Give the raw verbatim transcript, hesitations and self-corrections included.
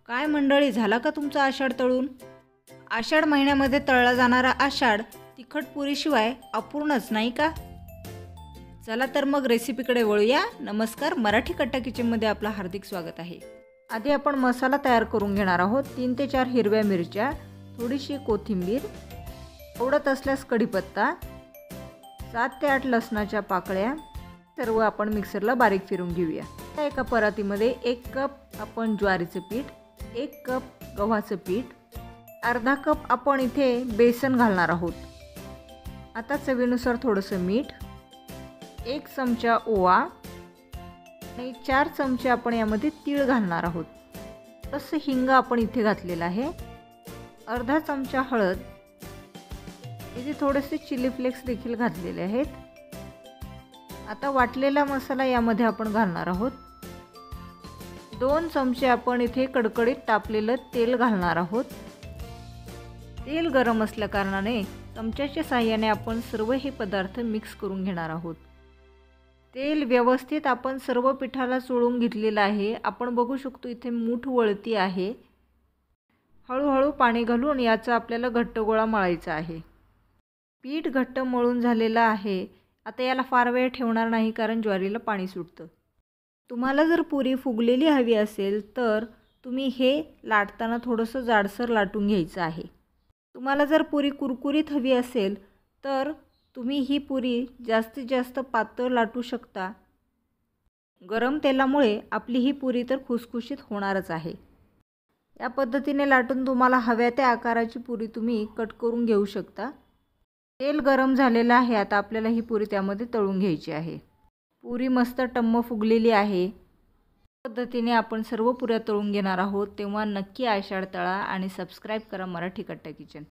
काय मंडळी, झाला का तुमचा आषाढ तळून? आषाढ महिन्यामध्ये तळला जाणारा आषाढ तिखट पुरीशिवाय अपूर्णच नाही का? चला तर मग रेसिपीकडे वळूया. नमस्कार, मराठी कट्टा किचनमध्ये आपलं हार्दिक स्वागत आहे. आधी आपण मसाला तयार करून घेणार आहोत. तीन ते चार हिरव्या मिरच्या, थोडीशी कोथिंबीर, आवडत असल्यास कढीपत्ता, सात ते आठ लसणाच्या पाकळ्या, सर्व आपण मिक्सरला बारीक फिरून घेऊया. त्या एका परातीमध्ये एक कप आपण ज्वारीचं पीठ, एक कप गव्हाचं पीठ, अर्धा कप आपण इथे बेसन घालणार आहोत. आता चवीनुसार थोडंसं मीठ, एक चमचा ओवा आणि चार चमचे आपण यामध्ये तीळ घालणार आहोत. तसं हिंग आपण इथे घातलेलं आहे. अर्धा चमचा हळद, इथे थोडेसे चिली फ्लेक्स देखील घातलेले आहेत. आता वाटलेला मसाला यामध्ये आपण घालणार आहोत. दोन चमचे आपण इथे कडकडीत तापलेलं तेल घालणार आहोत. तेल गरम असल्या कारणाने चमच्याच्या साहाय्याने आपण सर्व हे पदार्थ मिक्स करून घेणार आहोत. तेल व्यवस्थित आपण सर्व पिठाला चोळून घेतलेलं आहे. आपण बघू शकतो इथे मूठ वळती आहे. हळूहळू पाणी घालून याचा आपल्याला घट्ट गोळा मळायचा आहे. पीठ घट्ट मळून झालेलं आहे. आता याला फार वेळ ठेवणार नाही, कारण ज्वारीला पाणी सुटतं. तुम्हाला जर पुरी फुगलेली हवी असेल तर तुम्ही हे लाटताना थोडंसं जाडसर लाटून घ्यायचं आहे. तुम्हाला जर पुरी कुरकुरीत हवी असेल तर तुम्ही ही पुरी जास्तीत जास्त पातळ लाटू शकता. गरम तेलामुळे आपली ही पुरी तर खुसखुशीत होणारच आहे. या पद्धतीने लाटून तुम्हाला हव्या त्या आकाराची पुरी तुम्ही कट करून घेऊ शकता. तेल गरम झालेलं आहे. आता आपल्याला ही पुरी त्यामध्ये तळून घ्यायची आहे. पुरी मस्त टम्म फुगलेली आहे. पद्धतीने आपण सर्व पुऱ्या तळून घेणार आहोत. तेव्हा नक्की आषाढ तळा आणि सबस्क्राईब करा मराठी कट्टा किचन.